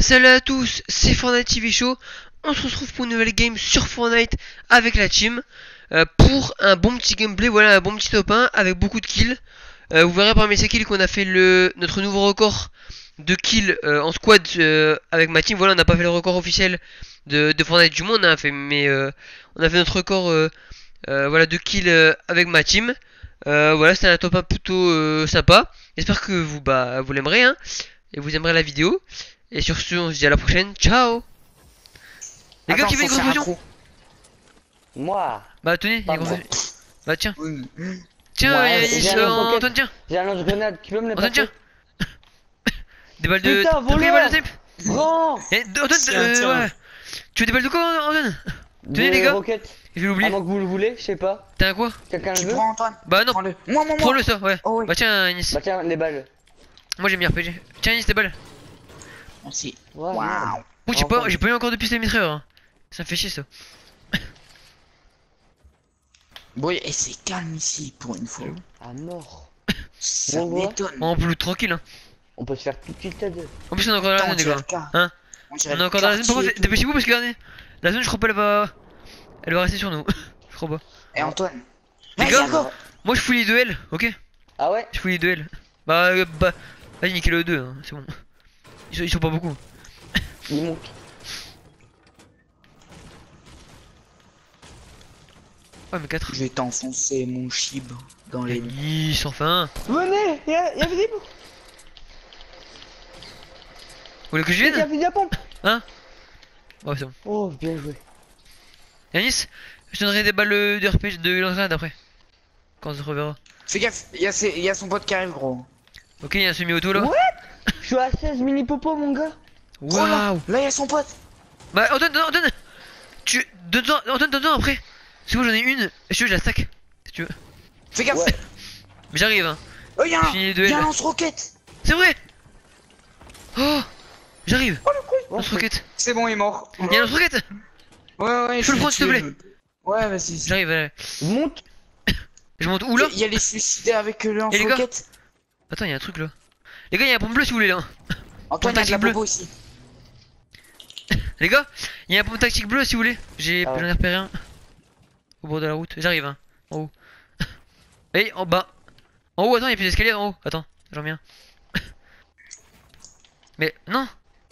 Salut à tous, c'est Fortnite TV Show. On se retrouve pour une nouvelle game sur Fortnite avec la team pour un bon petit gameplay, voilà un bon petit top 1 avec beaucoup de kills. Vous verrez parmi ces kills qu'on a fait notre nouveau record de kills en squad avec ma team. Voilà, on n'a pas fait le record officiel de Fortnite du monde, hein, mais on a fait notre record voilà, de kills avec ma team. Voilà, c'était un top 1 plutôt sympa. J'espère que vous l'aimerez, hein, et vous aimerez la vidéo. Et sur ce, on se dit à la prochaine. Ciao. Les gars, qui veut une grosse potion? Moi. Bah tenez, il y a une grosse potion. Bah tiens. Tiens, Antoine, tiens. J'ai un lance-grenade, tu peux me le Antoine, passer? tiens. Des balles de... Putain, voleur. Des balles de tape. Grand. Antoine, ouais. Tu veux des balles de quoi, Antoine? Tenez les gars. Roquettes. Je vais l'oublier. Avant que vous le voulez, je sais pas. T'as un quoi? Quelqu'un le Tu veut? prends Antoine? Bah non. Prends-le. Moi. Prends-le ça, ouais. Oh oui. Bah tiens, Nice. Bah tiens, les balles. Moi j'aime bien RPG. Tiens, Nice, des balles. Merci. Ouais, Waouh. merde. Oh, j'ai pas eu encore de pistolet mitrailleur, hein. Ça me fait chier ça. Bon, et c'est calme ici pour une fois. À mort. Ça On voit. m'étonne. On peut tranquille, hein. On peut se faire tout de suite à deux. En plus on est encore dans la Attends, zone, les tu as gars. le cas. Hein? On dirait On est le encore dans la zone. Par quartier contre, et tout. dépêchez-vous parce que regardez, la zone, je crois pas elle va rester sur nous. Je crois pas. Et Antoine. Les Vas-y, gars, go. moi je fouille les duels, ok? Ah ouais? Je fouille les duels. Vas-y, niquez le 2, hein, c'est bon. Ils sont pas beaucoup. Il monte. Ouais, mais 4. Je vais t'enfoncer mon chib dans les... Nice, enfin. Venez, y'a des Vous voulez que je y'a vienne? fusil à pompe. Hein? Ouais, c'est bon. Oh, bien joué. Yanis, je donnerai des balles de RPG de lance-grenade après. Quand on se reverra. Fais gaffe, y a son pote qui arrive, gros. Ok, il y a un semi-auto là. Ouais. Je suis à 16 mini popo, mon gars. Oh là, Waouh! là y a son pote. Bah, Antoine, donne-en après. Si moi j'en ai une, si tu veux, je la stack. Si tu veux. Fais gaffe. Ouais. Mais j'arrive, hein. Oh, y a Fini les duels. un lance-roquette. C'est vrai! Oh! J'arrive! Oh, Lance-roquette! C'est bon, il est mort. Il y a un lance-roquette! Ouais, Je peux le prendre, s'il te plaît. Ouais, vas-y. J'arrive, allez. Monte. Je monte où là? Il y a les suicidés avec le les gars lance-roquette. Attends, il y a un truc là. Les gars, il y a un pompe bleue si vous voulez là. Antoine, il y a de la bleu. bobo ici. Les gars, il y a un pompe tactique bleu si vous voulez. Ah J'en ai repéré un. Au bord de la route. J'arrive, hein. En haut. Et en bas. En haut, attends, il y a plus d'escalier en haut. Attends, j'en viens. Mais non!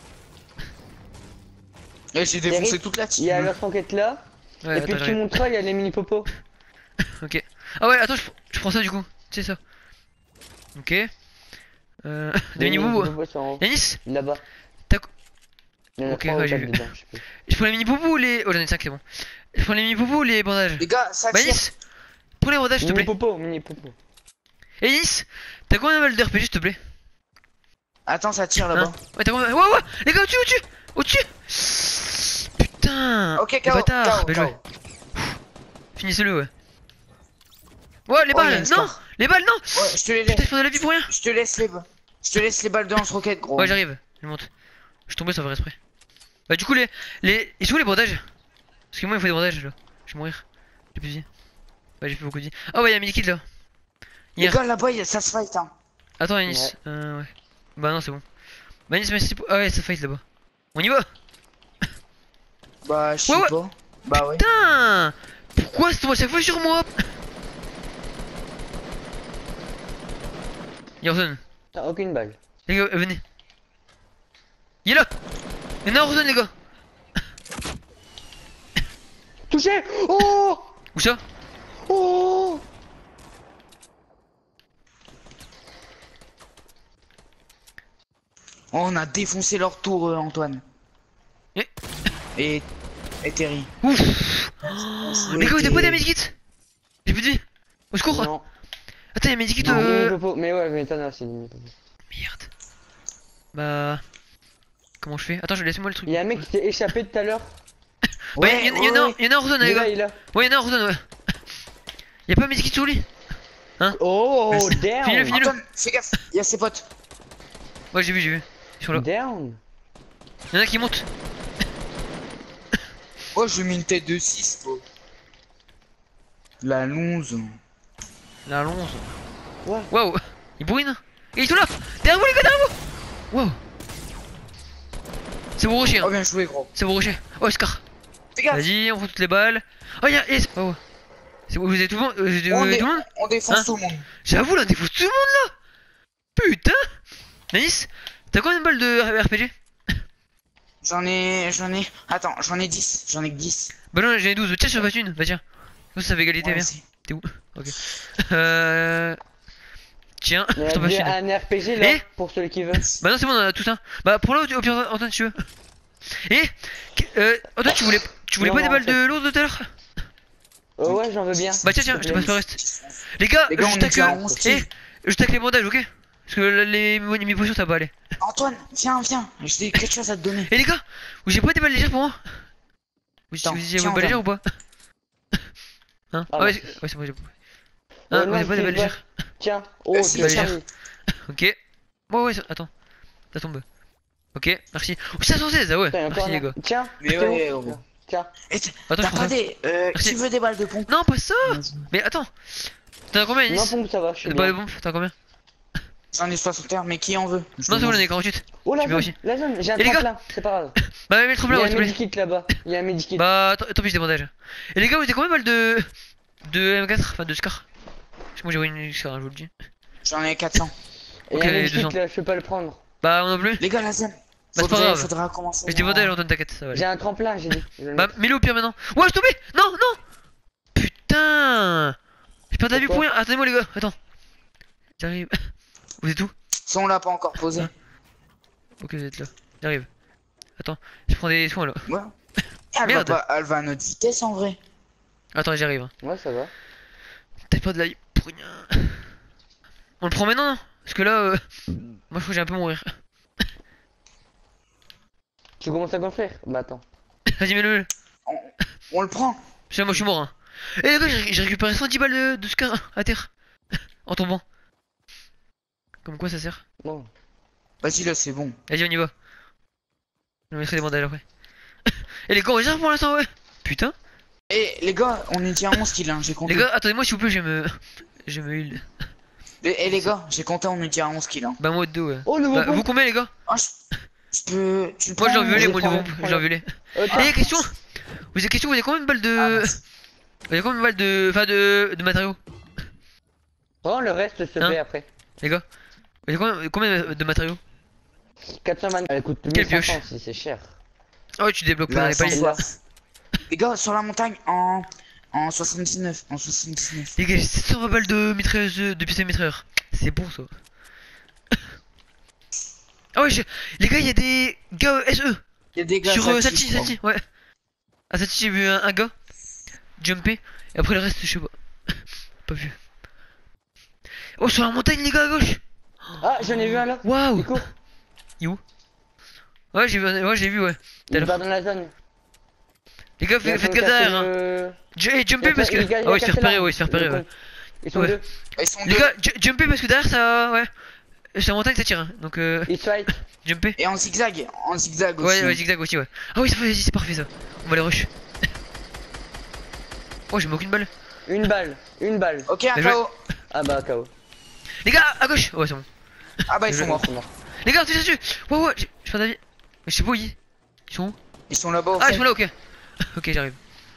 Et j'ai défoncé Eric, toute la Il y a team. leur roquette là. Ouais, Et puis attends, tu j'arrive. monteras, il y a les mini popos. Ok. Ah ouais, attends, je prends ça du coup. C'est ça. Ok. Des mini boubous. Yanis, Là-bas. T'as quoi? Il y en a Ok, 3 ouais, ou j'ai 4 vu. dedans, je sais plus. Je prends les mini boubous ou les. Oh, j'en ai 5, c'est bon. Je prends les mini boubous ou les bandages? Les gars, ça Bah, tire. Yanis, prends les bandages s'il te Mini plaît. popo, mini popo. Et Yanis, t'as combien de balles de RPG s'il te plaît? Attends, ça tire Hein? là-bas. Ouais, t'as combien? Ouais, les gars, au-dessus! Putain! Ok, les KO, bâtards! KO, Bien joué. KO. Finissez-le, ouais. Ouais, les Oh, il y a balles! une Non! scar. Les balles, non! Ouais, je te les Putain, laisse. je prends de la vie pour rien! Je te laisse les balles de lance-roquette, gros. Ouais, j'arrive, je monte. Je suis tombé sans faire exprès. Bah, du coup, ils sont où les bandages? Parce que moi, il me faut des bandages là. Je vais mourir. J'ai plus de vie. Bah, j'ai plus beaucoup de vie. Ah, ouais, y'a un mini-kit là. Les gars, là-bas, ça se fight, hein. Attends, Yanis. Ouais. Bah, non, c'est bon. Bah, Yanis, merci pour. Ah, ouais, ça fight là-bas. On y va! Bah, je sais Ouais. pas. Bah, ouais. Putain! Pourquoi c'est toi chaque fois sur moi? Yarzone, T'as aucune balle. les gars, venez. Il est là! Il y en a un Yarzone, les gars! Touché. Oh. Où ça? Oh. Oh, on a défoncé leur tour, Antoine. Eh. Et Terry. Ouf! Oui, Les gars, t'as pas des Terry. medikits? J'ai plus de vie! Au secours! Non. Attends, y'a un medikit Mini popo. Mais ouais, mais t'en as aussi des mini popos. Merde. Bah. Comment je fais? Attends, je laisse moi le truc. Il y a un mec qui s'est échappé tout à l'heure. Bah, y'en a un Yarzone, les gars! Il est là. Ouais, y'en a un Yarzone, ouais. Y'a pas un medikit sur lui? Oh, Merci. down. Finis-le, finis-le. Antoine, fais gaffe, il y a ses potes. Ouais, j'ai vu. Ils sont là. Down. Y'en a un qui monte. Oh, je mets une tête de 6, La 11. La 11. Ouais. Waouh! Il bourrine! Et ils sont là! Derrière vous, les gars, derrière vous! Waouh! C'est bon rocher, hein. Oh, bien joué, gros. C'est bon rocher. Oh, Scar. Fais gaffe. Vas-y, on prend toutes les balles. Oh, y'a. Oh. C'est bon, vous êtes tout le monde, tout le monde. On défonce Hein tout le monde. J'avoue, là, on défonce tout le monde là. Putain. Nice. T'as combien de balles de RPG? J'en ai. Attends, j'en ai 10. J'en ai que 10. Bah non, j'en ai 12. Tiens, j'en passe une. Bah tiens. Ça fait égalité, Ouais, bien. c'est- T'es où? Ok. Tiens, Il y je t'en passe a une. un RPG là, Eh pour celui qui veut. Bah non, c'est bon, on a tout ça. Bah pour là, au pire, Antoine, si tu veux. Et Antoine, tu voulais Non, pas des non, balles en fait. de lourdes tout à l'heure? Oh ouais, j'en veux bien. Bah tiens, je te passe le reste. Les gars, Les gars, je on est tacle. déjà à 11 kills. Je tacle les bandages, ok? Parce que mes potions, ça va pas aller. Antoine, viens. J'ai quelque chose à te donner. Et les gars, j'ai pas des balles légères pour moi? Vous Attends, avez tiens, vos balles Antoine. légères ou pas? Hein? Ah, Ah ouais, merci. c'est bon, j'ai pas. Oh, Hein, non, vous avez pas des c'est balles vrai. légères? Tiens, oh, si, tiens, tiens. tiens. Ok. Ouais, attends. Ça tombe. Ok, merci. Oh, 516, ah ouais. Putain, y a encore Merci les un- gars. Tiens, Mais c'est ouais, bon. ouais. Tiens. Et Attends, t'as je prends pas ça. des. Merci. Qui veut des balles de pompe? Non, pas ça. Mais attends. T'en as combien, Non, Nice? pompe, ça va, je suis Des balles de bien. bombe, t'en as combien? J'en ai 61, mais qui en veut? Non, c'est bon, j'en ai 48. Oh la Je vais zone, aussi. la zone, j'ai un Et les gars tremplin, c'est pas grave. Bah, mets le trop Il y plein, a ouais, un s'il te plaît. medikit là-bas, il y a un medikit. Bah, tant pis, j'ai des bandages. Et les gars, vous avez combien de balles de M4? Enfin, de Scar? Parce que moi, j'ai une Scar, je vous le dis. J'en ai 400. Et il y ok, a un les medikit 200. là, je peux pas le prendre. Bah, moi non plus. Les gars, la zone. Bah, c'est pas grave. Faudra commencer. J'ai des bandages, Antoine, t'inquiète, ça va aller. J'ai un tremplin, j'ai dit. Je vais le Bah, mettre. mets-le au pire maintenant. Ouais, je suis tombé. Non, non. Putain. Je perds de la vie pour Pourquoi rien. Attendez-moi, les gars. Attends. J'arrive. Vous êtes où? Ça, on l'a pas encore posé. Hein. Ok, vous êtes là. J'arrive. Attends, je prends des soins là. Ouais. Elle Merde. elle va à notre vitesse en vrai. Attends, j'y arrive. Hein. Ouais, ça va. T'as pas de la vie pour rien. On le prend maintenant, non? Parce que là, moi je crois que j'ai un peu mourir. Tu commences à gonfler? Bah attends. Vas-y, mets-le. On le prend. Moi je suis mort. Hein. Et les gars, j'ai récupéré 110 balles de Scar à terre. En tombant. Comme quoi ça sert? Bon. Vas-y, là, c'est bon. Vas-y, on y va. Je mettrai des bandages après. Et les gars, on réserve pour l'instant, ouais. Putain. Et les gars, on est déjà à 11 kills, hein, j'ai compté. Les gars, attendez-moi s'il vous plaît, je me heal. Et les gars, j'ai compté, on est déjà à 11 kills. Hein. Bah, moi, 2, ouais. Oh, nouveau Bah, pompe. vous combien, les gars? Ah, je peux. Tu le Moi, j'ai prends, enviolé, je moi, prends, nouveau. je prends. J'ai enviolé. Tiens. Et question. Vous avez question, vous avez combien de balles Ah, de. merci. Vous avez combien de balles de. Enfin, de matériaux? Oh, le reste se Hein fait après. Les gars, vous avez combien de matériaux? 420. Elle coûte Quelle 1500 pioche. si c'est cher. Ah ouais, tu débloques pas Là, dans les paliers. sans soif. Les gars, sur la montagne, en 79. En 79. Les gars, j'ai 720 balles de mitrailleuse, de pistolet mitrailleur. C'est bon ça. Ah ouais, les gars, il y a des gars SE Il y a des gars sur actifs, Sati, je crois. Sati, ouais. À Sati, j'ai vu un gars jumper. Et après le reste, je sais pas. Pas vu. Oh, sur la montagne, les gars, à gauche. Ah, j'en ai vu un là. Waouh. Il court. Ouais, j'ai vu, ouais. Tout à Il l'heure. va dans la zone. Les gars, Il est en train faites de gaffe casser derrière. Hein. le- Hey, jumper parce que. il a Ah ouais, il se fait cassé repérer, l'arbre. ouais, il se fait repérer, ouais. Ils sont Ouais. deux. Ils sont Les deux. gars, jumper parce que derrière ça. Ouais. Sur la montagne, ça tire. Hein. Donc, Ils se fight. jumper. Et en zigzag. En zigzag aussi. Ouais, ouais, zigzag aussi, ouais. Ah oui, c'est parfait ça. On va les rush. Oh, j'ai mis aucune balle. Une balle. Une balle. Ok, un Bien joué. KO. Ah bah, KO. Les gars, à gauche. Ouais, c'est bon. Ah bah, ils sont morts. Ils sont morts. Les gars, tu dessus. Ouais, ouais, j'ai pas d'avis. Mais je sais pas où ils sont où. Ils sont là-bas. au Ah, fond. ils sont là, ok. Ok, j'arrive.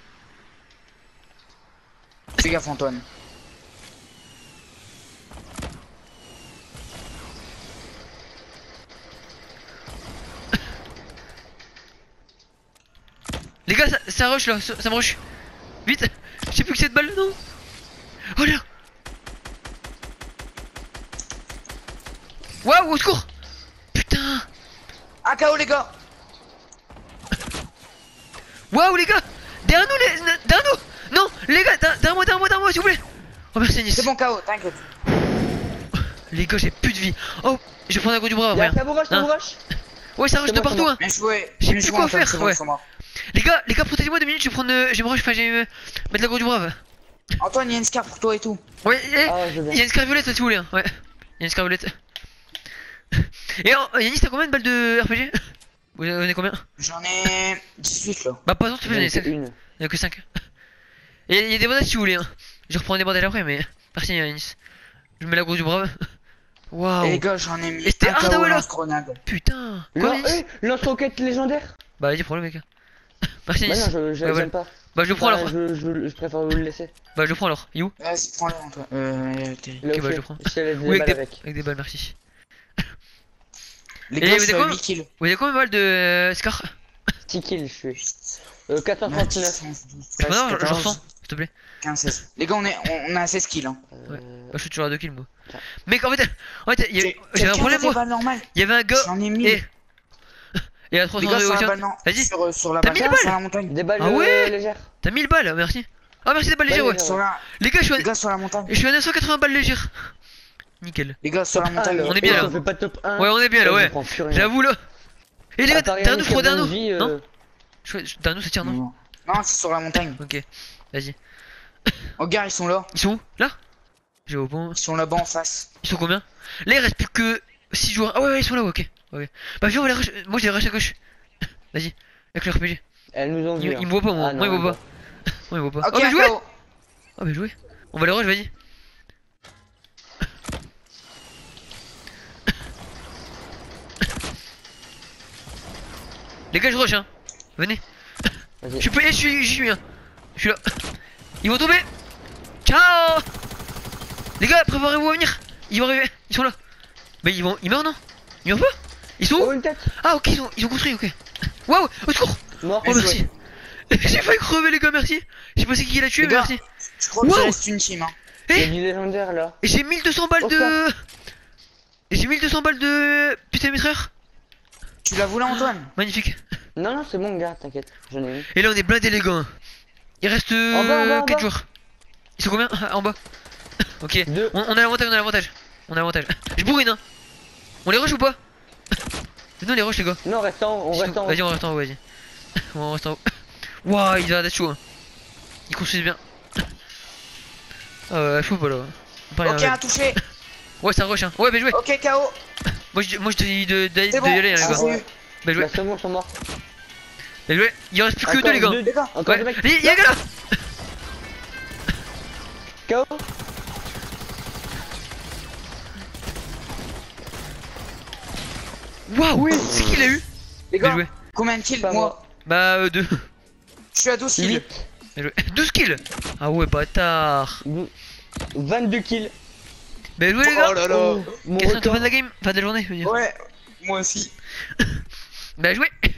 Fais gaffe, Antoine. Les gars, ça rush là, ça me rush. Vite. Je sais plus que cette balle, non. Oh là. Waouh, au secours. Putain. Ah, KO, les gars. Waouh, les gars. Derrière nous. Non, les gars, derrière moi, s'il vous plaît. Oh, merci, Nice. C'est bon, KO, t'inquiète. Les gars, j'ai plus de vie. Oh, je vais prendre un coup du bras, Il y a après. un rush, Hein. rush. Ouais, ça rush C'est de bon, c'est partout, bon. hein. Bien joué. J'ai Bien plus joué, quoi Antoine, faire, c'est bon, ouais. ils sont morts. Les gars, protégez-moi 2 minutes, je vais me rush, enfin, j'ai mettre la grosse du brave. Antoine, il y a une scar pour toi et tout. Ouais, Ah, je il y a viens. une scar violette, si vous voulez, hein. Ouais, il y a une scar violette. Et Yanis, t'as combien de balles de RPG? Vous en avez combien? J'en ai 18 là. Bah, pas tant, tu peux J'en ai donner, fait il une. y a que 5. Et il y a des bandages si vous voulez, hein. Je reprends des bandages après, mais. Merci, Yanis. Je mets la grosse du brave. Et Waouh. les gars, j'en ai mis Et c'était un hard, KO ouais, là. lance-grenade. Putain. Quoi, Anis Lance-roquette légendaire. Bah vas-y, prends le mec. Merci Bah Anis. non, j'aime ouais. pas. Bah je le prends Enfin, alors. je préfère vous le laisser. Bah je le prends alors. Il est où? Vas-y, prends-le, Antoine. Là Ok, où bah, je c'est. le prends. Je te laisse des Oui, balles avec. avec des balles, merci. Les Et gars, vous je avez suis à quoi 8 kills. Vous avez combien de balles de Scar? 6 kills, je suis. 439. Je non, je ressens, s'il te plaît. 15, 16. Les gars, on a 16 kills. Hein. Ouais. Bah, je suis toujours à 2 kills moi. Tiens. Mec, en fait, j'avais un problème moi. Normal. Il y avait un gars J'en ai mis. et à Les 300 gars, de sur la haut. balle, non. Vas-y. Sur la T'as balle, 1000 balles sur la montagne. Des balles Ah ouais légères. T'as 1000 balles, merci. Ah merci des balles légères, Bah, ouais. Sur la... Les gars, Les gars, sur la montagne. je suis à 980 balles légères. Nickel. Les gars, sur la montagne. On est bien, là. On fait pas top 1. Ouais, on est bien là, ouais. J'avoue. J'avoue là. Et les gars, t'as un nous, je crois, d'un nous. nous. Non T'as un nous, ça tire, non? Non, c'est sur la montagne. Ok, vas-y. Oh, gars, ils sont là. Ils sont où? Là? J'ai au bon. Ils sont là-bas en face. Ils sont combien? Là, il reste plus que 6 joueurs. Ah ouais, ils sont là, ouais, ok. Ok. Bah, viens, on va les rush. Moi, j'ai les rush à gauche. Vas-y, avec le RPG. Elles nous ont vu. Ils me voient pas, moi. Ah, Moi, ils non, me voient pas. Moi, ils me voient pas. Ok, Oh, bien joué! KO. Oh, bien joué. On va les rush, vas-y. Les gars, je rush, hein. Venez. Vas-y. Je suis hein. Je suis là. Ils vont tomber. Ciao. Les gars, préparez-vous à venir. Ils vont arriver. Ils sont là. Mais ils meurent, non? Ils meurent pas? Ils sont où? Oh, une tête. Ah ok, ils ont construit, ok. Waouh, au secours. Mort. Oh merci. J'ai failli crever les gars, merci. Je sais pas c'est qui l'a tué, Les mais gars. merci. Je crois qu'il Wow. reste une team. Hein. Il y a Eh, du légendaire là. et j'ai 1200 balles de... J'ai 1200 balles de... Putain, mitrailleur. Tu l'as voulu, Antoine? Magnifique. Non, non, c'est bon, gars, t'inquiète. J'en ai eu. Et là on est blindés les gars. Il reste En bas, 4 joueurs. Ils sont combien? Ah, en bas. Ok, Deux. on a l'avantage, on a l'avantage. On a l'avantage. Je bourrine hein. On les rush ou pas? Non les rush les gars. Non, on reste en haut. Vas-y on reste en haut, vas-y. On reste en haut. Wouah, il a d'être chaud hein. Ils construisent bien. Ah ouais, chaud pas là. Ok, un touché. Ouais c'est un rush hein. Ouais bien joué. Ok, KO. Moi je te dis d'y C'est bon. aller hein, les gars. c'est eu. Bien joué. Là, c'est bon, ils sont morts. Bien joué. Il reste plus que Encore 2 les gars. Les gars. Encore Ouais. deux mecs. Il y a un gars là. KO. Waouh. Oui. C'est qui l'a eu? Les Bien gars. joué. Combien de kills? Pas Moi. Bah 2. Je suis à 12 kills. 8. Bien joué. 12 kills. Ah ouais bâtard. 22 kills. Bien joué les gars. Oh là là. Mon Quel est ton record. fin de la game? Fin de la journée je veux dire. Ouais. Moi aussi. Bien joué.